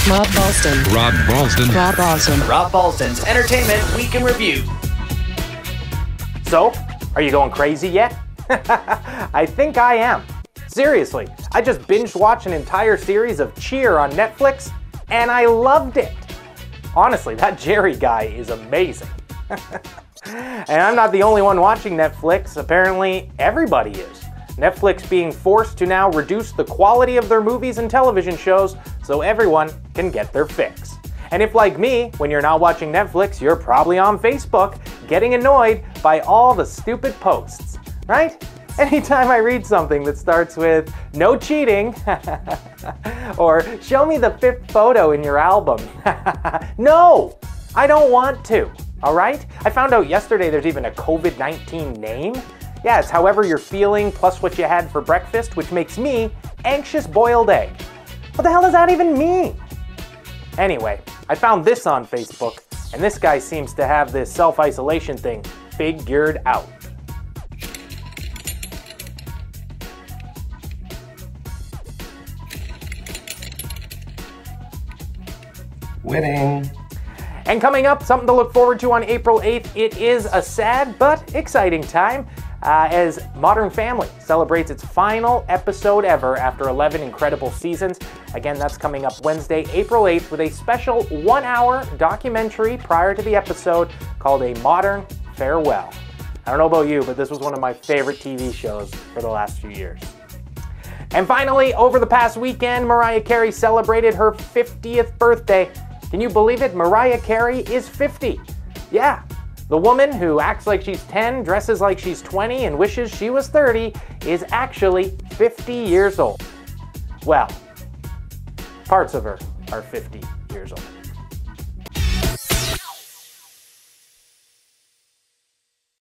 Rob Balston. Rob Balston. Rob Balston. Rob Balston's Entertainment Week in Review. So, are you going crazy yet? I think I am. Seriously, I just binge watched an entire series of Cheer on Netflix, and I loved it. Honestly, that Jerry guy is amazing. And I'm not the only one watching Netflix. Apparently, everybody is. Netflix being forced to now reduce the quality of their movies and television shows so everyone can get their fix. And if, like me, when you're not watching Netflix, you're probably on Facebook getting annoyed by all the stupid posts, right? Anytime I read something that starts with, "No cheating," or "Show me the 5th photo in your album." No, I don't want to, all right? I found out yesterday there's even a COVID-19 name. Yeah, it's however you're feeling plus what you had for breakfast, which makes me anxious boiled egg. What the hell does that even mean? Anyway, I found this on Facebook, and this guy seems to have this self-isolation thing figured out. Winning. And coming up, something to look forward to on April 8th, it is a sad but exciting time as Modern Family celebrates its final episode ever after 11 incredible seasons. Again, that's coming up Wednesday, April 8th, with a special 1-hour documentary prior to the episode called A Modern Farewell. I don't know about you, but this was one of my favorite TV shows for the last few years. And finally, over the past weekend, Mariah Carey celebrated her 50th birthday. Can you believe it? Mariah Carey is 50. Yeah, the woman who acts like she's 10, dresses like she's 20, and wishes she was 30 is actually 50 years old. Well, parts of her are 50 years old.